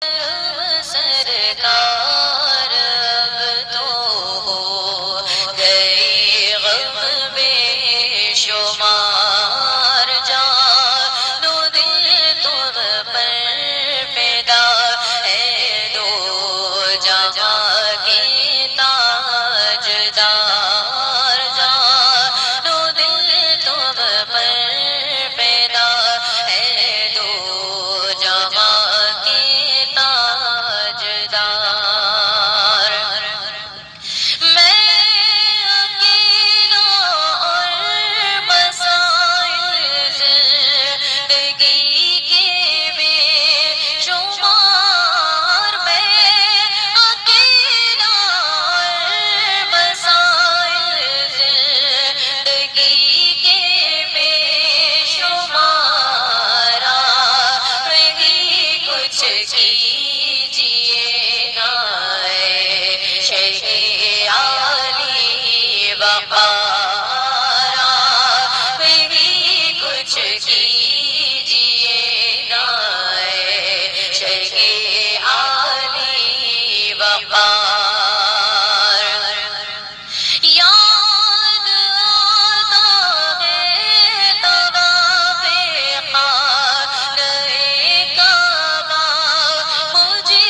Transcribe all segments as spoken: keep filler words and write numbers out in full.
سرکار اب تو ہو گئے غم بے شمار جان و دل تم پر پیدا ہے دو جہاں کی تاجدار جان و دل تم پر پیدا ہے دو جہاں کی تاجدار میں اکیلا اور مسائل زندگی کے بے شمار میں اکیلا اور مسائل زندگی کے بے شمار رہی کچھ کیجیے نا اے شیخ عالی وقار رہی کچھ کیجیے نا اے شیخ عالی وقار یاد آتا ہے طواف خانہ کعبہ مجھے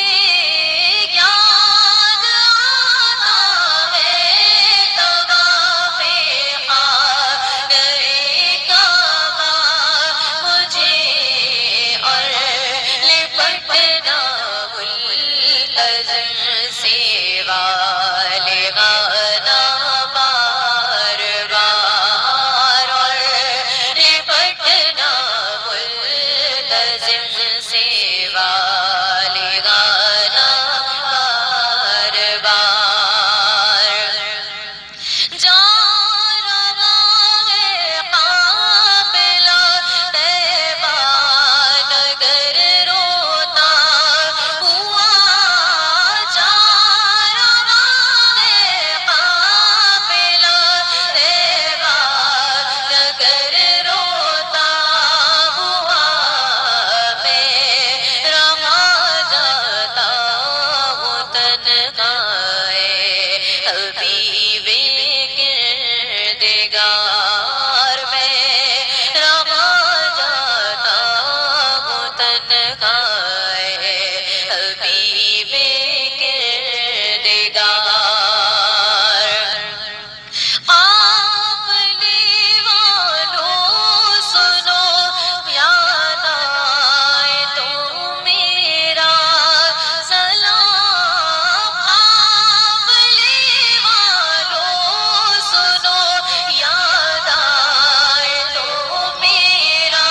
یاد آتا ہے طواف خانہ کعبہ مجھے اور لپٹنا ملتزم سے والغانا بار بار اور لپٹنا ملتزم سے والغانا بار بار جا رہا ہے قافلہ طیبہ نگر روتا ہوا جا رہا ہے قافلہ طیبہ نگر روتا ہوا میں رہا جاتا ہوں تنہا اے حبیب کردگار میں رہا جاتا ہوں تنہا اے حبیب کردگار آپ دیوانوں سنو یاد آئے تو میرا سلام آپ دیوانوں سنو یاد آئے تو میرا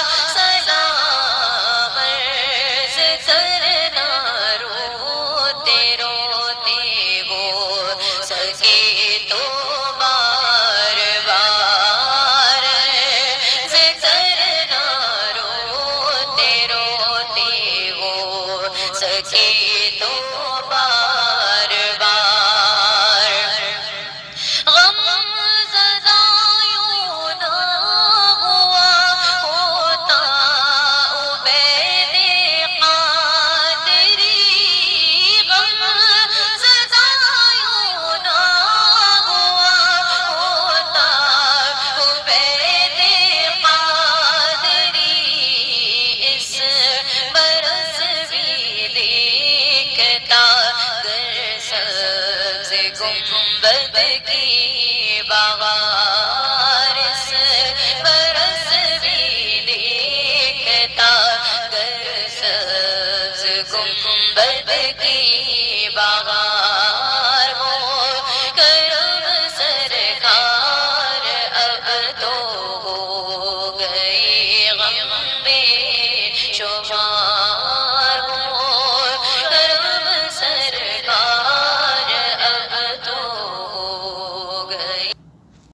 سلام عرض کرنا روتے روتے وہ سکے تو بار بار عرض کرنا روتے روتے وہ سکے تو بار بار غم زدہ یوں نہ ہوا ہوتا عبید قادری غم زدہ یوں نہ ہوا ہوتا عبید قادری اس برس بھی دیکھتا گر سبز گنبد کی بغار